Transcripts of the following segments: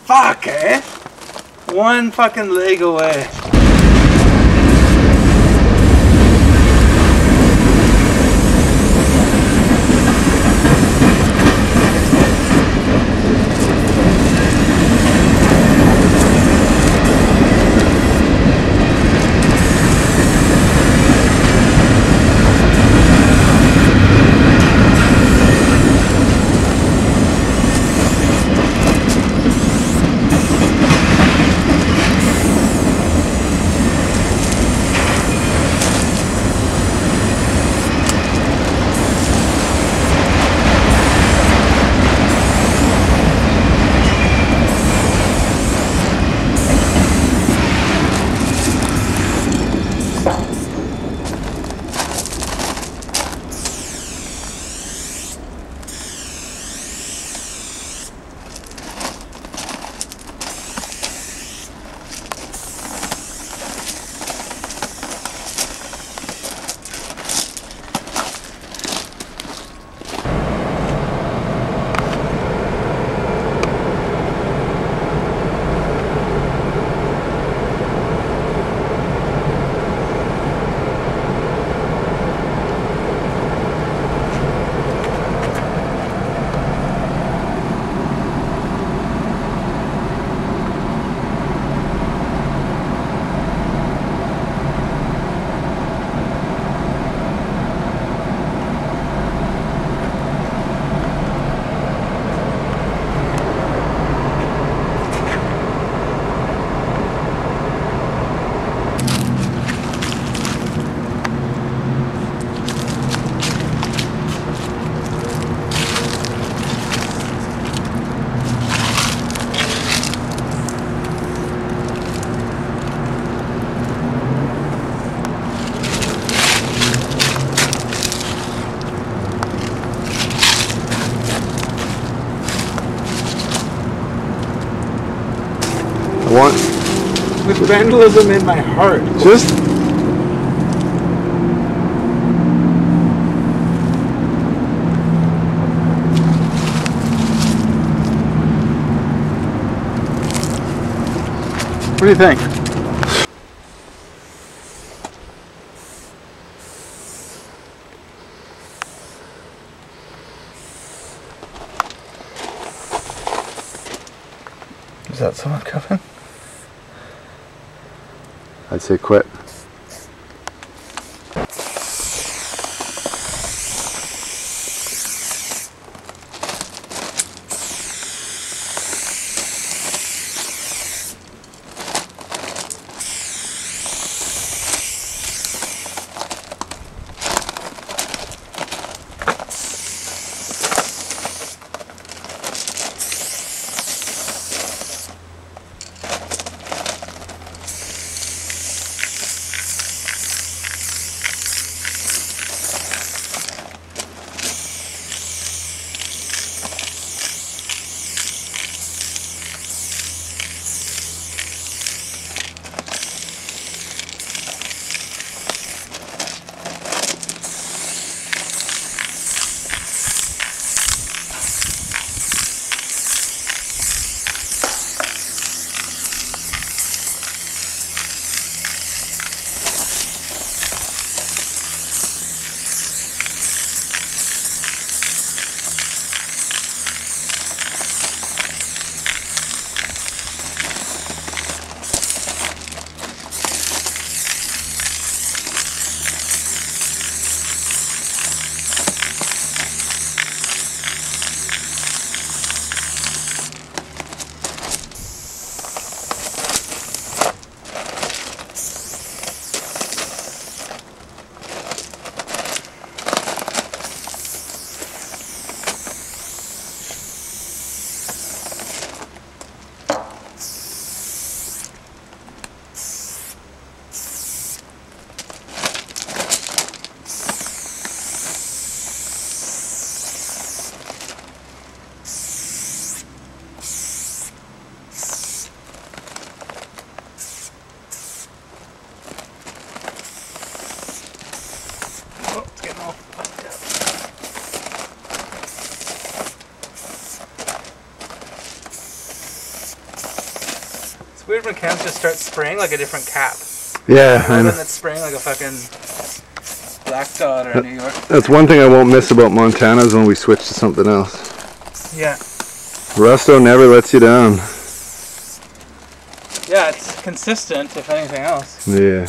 Fuck, eh? One fucking leg away. With vandalism in my heart. Just what do you think? Is that someone coming? I'd say quit. Weird when cams just start spraying like a different cap. Yeah, I Rather know. than it's spraying like a fucking Black Dot or New York. That's one thing I won't miss about Montana is when we switch to something else. Yeah. Rusto never lets you down. Yeah, it's consistent if anything else. Yeah.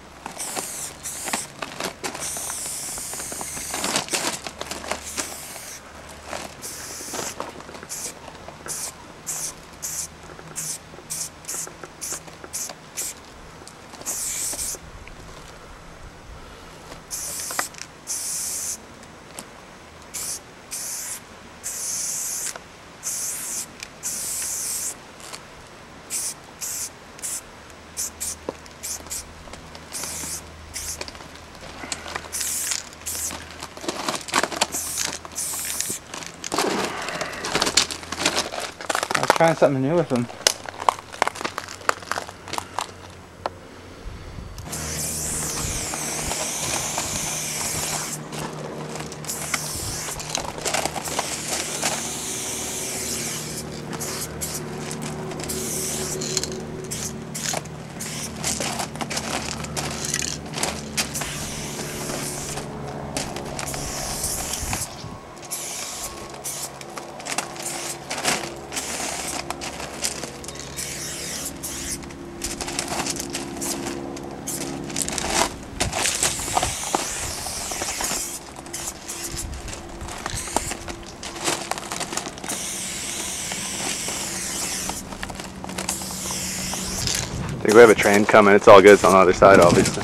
I was trying something new with them. I think we have a train coming. It's all good. It's on the other side, obviously.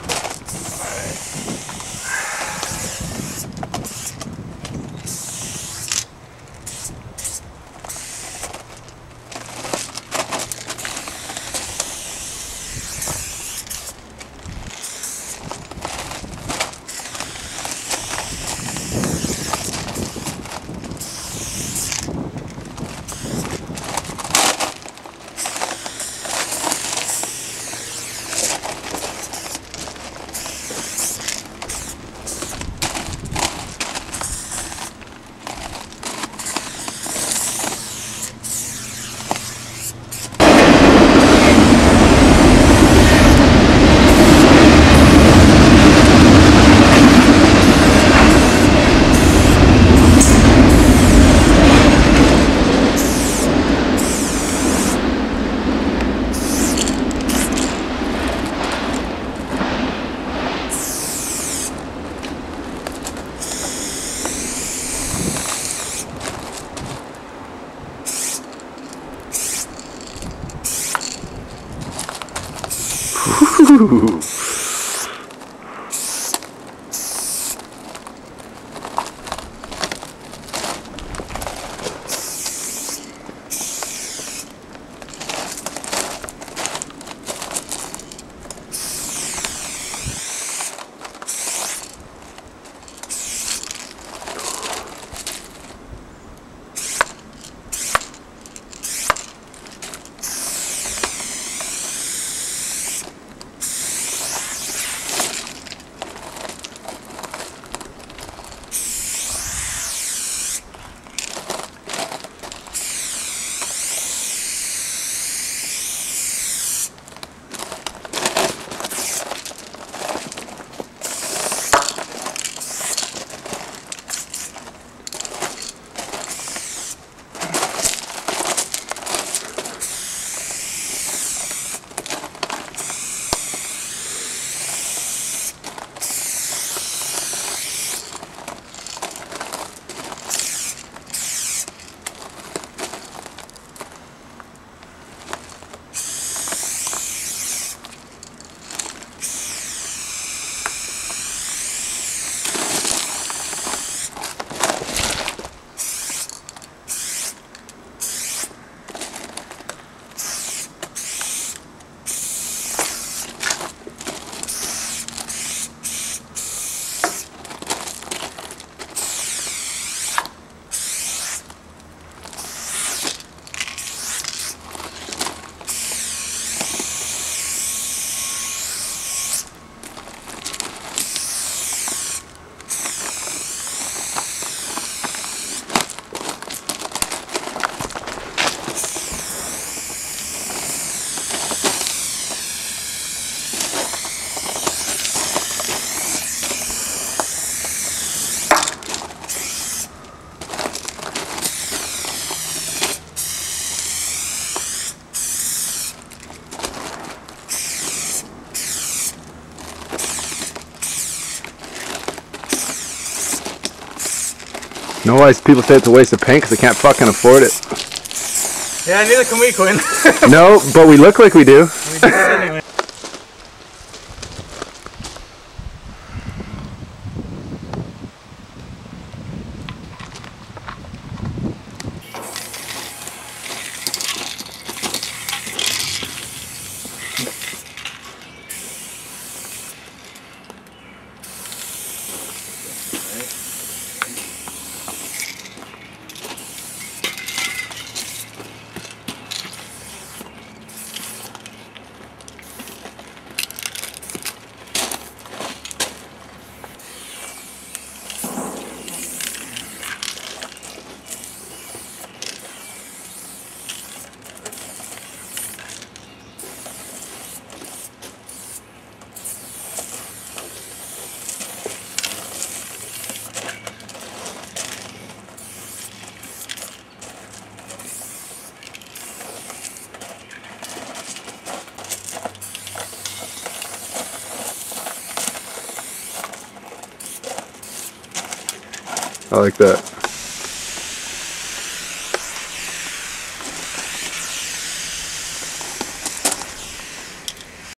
Ooh. know why people say it's a waste of paint? Because they can't fucking afford it. Yeah, neither can we, Quinn. No, but we look like we do. We do it anyway. I like that.